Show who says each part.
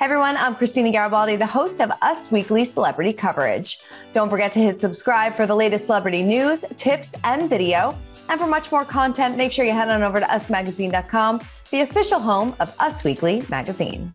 Speaker 1: everyone, I'm Christina Garibaldi, the host of Us Weekly Celebrity Coverage. Don't forget to hit subscribe for the latest celebrity news, tips, and video. And for much more content, make sure you head on over to usmagazine.com, the official home of Us Weekly magazine.